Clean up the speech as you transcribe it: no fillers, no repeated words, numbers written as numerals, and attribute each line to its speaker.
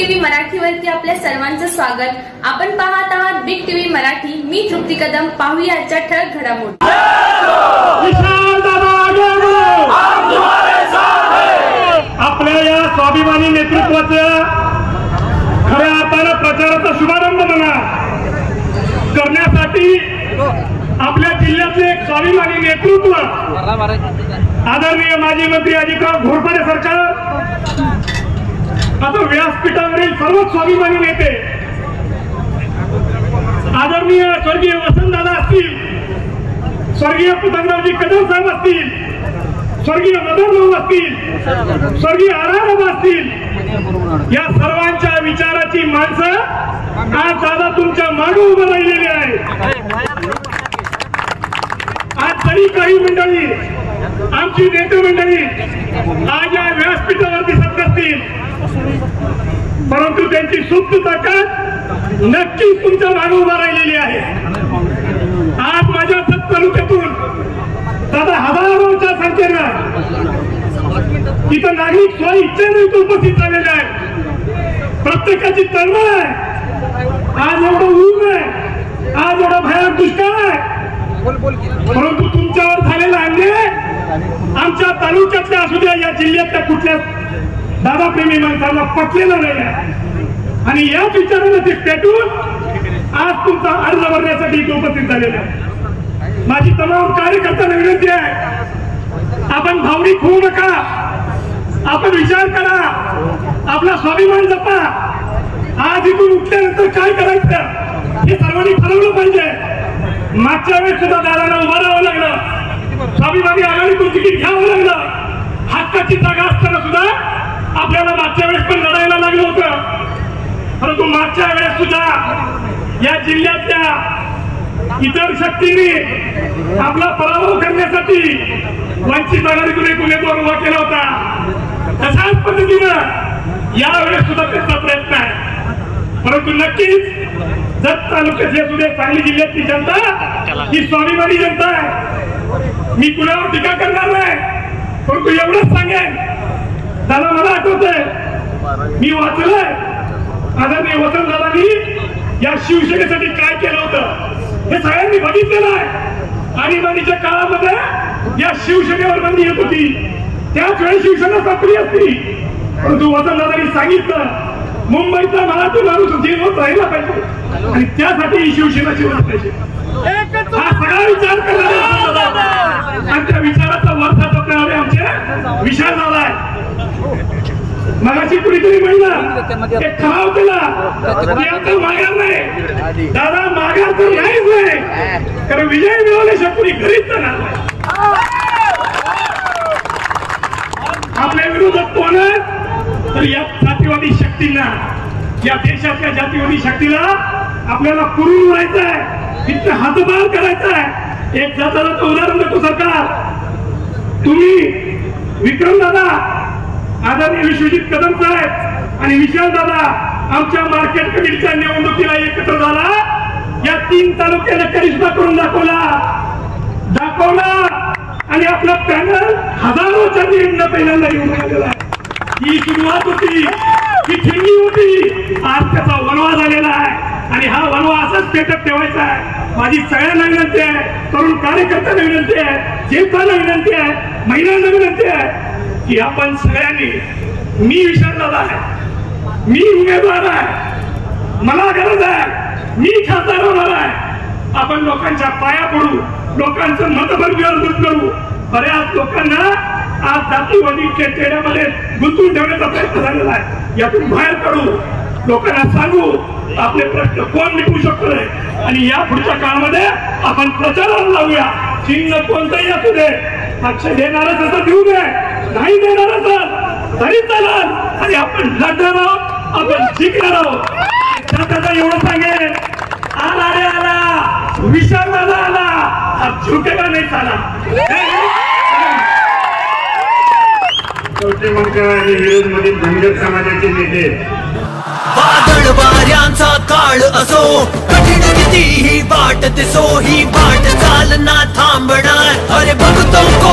Speaker 1: TV मराठीवरती आपल्या सर्वांचं स्वागत। आपण पाहत आहात बिग टीव्ही मराठी। मी तृप्ती कदम। पाहूया आजच्या ठळक घडामोडी।
Speaker 2: आपल्या या स्वाभिमानी नेतृत्वाच्या खऱ्या अर्थाने प्रचाराचा शुभारंभ करण्यासाठी आपल्या जिल्ह्यातले एक स्वाभिमानी नेतृत्व आदरणीय माजी मंत्री अजितराव घोरपडे सरकार, आता व्यासपीठावरील सर्व स्वाभिमानी नेते आदरणीय स्वर्गीय वसंतदादा असतील, स्वर्गीय पतंगरावजी कदम साहेब असतील, स्वर्गीय मदनभाऊ असतील, स्वर्गीय आराराम असतील, या सर्वांच्या विचाराची माणसं आज दादा तुमच्या मागे उभं राहिलेली आहे। आज तरी काही मंडळी, आमची नेते मंडळी आज या व्यासपीठावर दिसत नसतील, परंतु त्यांची सुप्त ताकद नक्कीच तुमच्या मागे उभा राहिलेली आहे। आज माझ्या तालुक्यातून दादा हजारोच्या संख्येनं इथं नागरिक स्व इच्छेने उपस्थित झालेले आहेत। प्रत्येकाची तळमळ आहे। आज एवढं ऊन आहे, आज एवढा भयानक दुष्काळ आहे, परंतु तुमच्यावर झालेला अन्याय आमच्या तालुक्यातल्या असू द्या, या जिल्ह्यातल्या कुठल्या दादा प्रेमी माणसाला पटलेला नाही आहे। आणि याच विचाराने ते पेटून आज तुमचा अर्ज भरण्यासाठी उपस्थित झालेला आहे। माझी तमाम कार्यकर्त्यांना विनंती आहे, आपण भावनिक होऊ नका, आपण विचार करा, आपला स्वाभिमान जपा। आज इथून उठल्यानंतर काय करायचं हे सर्वांनी ठरवलं पाहिजे। मागच्या वेळेस सुद्धा दादांना उभं राहावं लागलं, स्वाभिमानी आघाडीतून तिकीट घ्यावं लागलं, हक्काची जागा असताना सुद्धा आपल्याला मागच्या वेळेस पण लढायला लागलं होतं। परंतु मागच्या वेळेस सुद्धा या जिल्ह्यातल्या इतर शक्तींनी आपला पराभव करण्यासाठी वंचित आघाडीतून एक उमेदवार उभा केला होता। तशाच पद्धतीनं यावेळेस सुद्धा त्याचा प्रयत्न आहे। परंतु नक्कीच जत तालुक्यातली असू दे, सांगली जिल्ह्यातली जनता ही स्वाभिमानी जनता आहे। मी कुणावर टीका करणार नाही, परंतु एवढंच सांगेन, दादा मला आठवतंय, मी वाचलंय आदरणीय वसंतदादांनी या शिवसेनेसाठी काय केलं होतं हे सगळ्यांनी बघितलेलं आहे। आणीबाणीच्या काळामध्ये या शिवसेनेवर बंदी येत होती, त्याच वेळी शिवसेना संपली असती, परंतु वसंतदादांनी सांगितलं मुंबईचा मराठी माणूस जेवत राहिला पाहिजे आणि त्यासाठी ही शिवसेना जेवत पाहिजे। हा सगळा विचार करणारे आणि त्या विचाराचा वारसा जपणारे आमचे विशाल दादा आहे। मगाशी कुणीतरी म्हणलं एक ठराव केला की माघार नाही, दादा माघार तर नाहीच नाही, कारण विजय मिळवल्याशिवाय कुणी घरीच जाणार नाही। आपल्या विरोधात कोण आहे तर या जातीवादी शक्तींना, या देशातल्या जातीवादी शक्तीला आपल्याला पुरून उडायचं आहे, इथं हातभार करायचा आहे। एक जाताचं उदाहरण देतो सरकार, तुम्ही विक्रम दादा, आदरणीय विश्वजित कदम साहेब आणि विशाल दादा आमच्या मार्केट कमिटीच्या निवडणुकीला एकत्र झाला, या 3 तालुक्याला करिश्मा करून दाखवला आणि आपला पॅनल हजारोच्या लीडनं पहिल्यांदा येऊन आलेला आहे। ही सुरुवात होती, ही ठेंगी होती, आज त्याचा वनवा झालेला आहे आणि हा वनवा असाच पेटत ठेवायचा आहे। माझी सगळ्यांना विनंती आहे, तरुण कार्यकर्त्यांना विनंती आहे, ज्येष्ठांना विनंती आहे, महिलांना विनंती आहे की आपण सगळ्यांनी, मी विशाल दादा आहे, मी उमेदवार आहे, मला गरज आहे, मी खासदार होणार आहे, आपण लोकांच्या पाया पडू, लोकांचं मतभेद करू। बऱ्याच लोकांना आज जातीवादी टेड्यामध्ये गुंतवून ठेवण्याचा प्रयत्न झालेला आहे, यातून बाहेर काढू, लोकांना सांगू आपले प्रश्न कोण मिटवू शकतोय आणि या पुढच्या काळामध्ये आपण प्रचाराला लावूया। चिन्ह कोणतंही असू दे, पक्ष देणारच असं देऊ दे, नाही देणार असेल तरी चालेल, आणि आपण लढणार आहोत, आपण जिंकणार आहोत। त्याचा एवढं सांगेन, आला रे आला, विशाल दादा आला, अब झुकेगा नाही चाला। चौथे मंत्र आणि विरोध मधील धनगर समाजाचे नेते,
Speaker 3: वादळ वाऱ्यांचा काळ असो, कठीण कितीही वाट दिसो, ही वाट चालना थांबणार, अरे बघतो